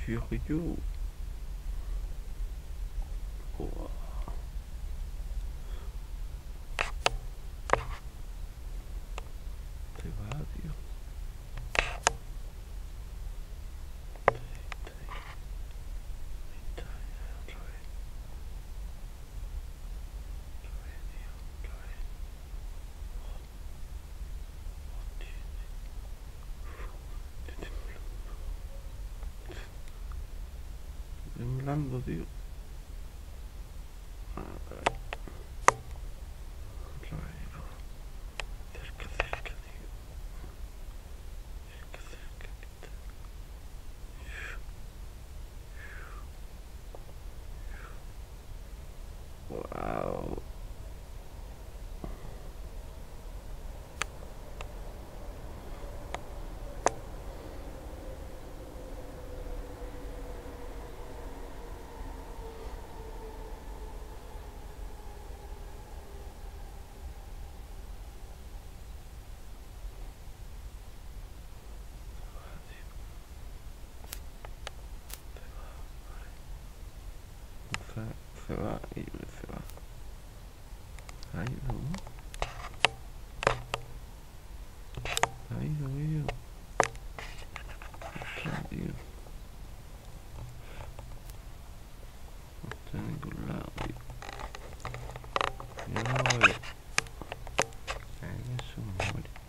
Furieux. Oh. Se va, tío. Ahí está, ya, otra vez. Otra vez, tío. Otra vez. Hostia. Estoy temblando, tío. Otra vez, otra vez, bro. Cerca, cerca, tío. Cerca, cerca, que está. Wow. Se va y se va. Ha ido, ¿no? Ha ido, tío. Ostras, tío. No está en ningún lado, tío. Yo no lo veo. Ahí es un muerto.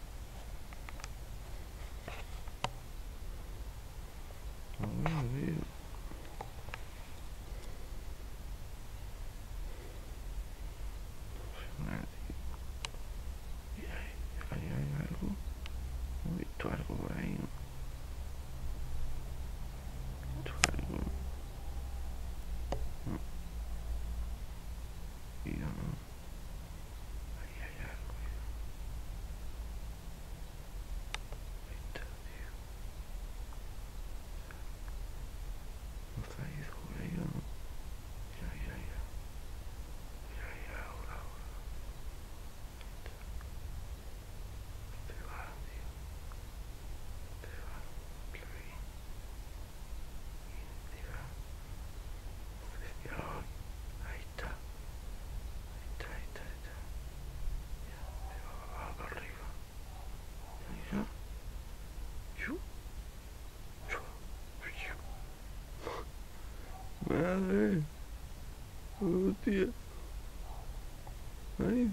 No veo, tío. Nada, tío. Y ahí hay algo. He visto algo por ahí, ¿no? He visto algo. No. Y yo no. Ahí hay algo. Ahí está, tío. No se ha ido por ahí, ¿o no? Mira, mira, mira. Mira, mira, ahora, ahora. Se va, tío. Se va. Otra vez. Se va. Ya, ahí está. Ahí está, ahí está, ahí está. Ya, se va para arriba. Mira. Chu, chu, chu. Madre. Hostia. Ahí.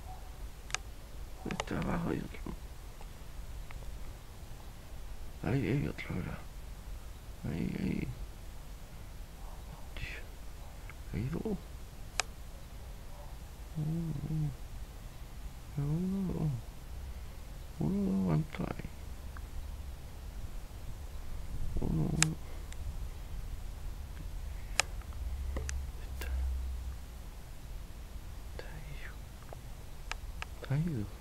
Está abajo y otro. Ahí hay otro ahora. Ahí, ahí. Hostia. Hay dos. Uno, uno, uno, ¿cuánto hay? Uno, uno. Está. Está ahí. Caído.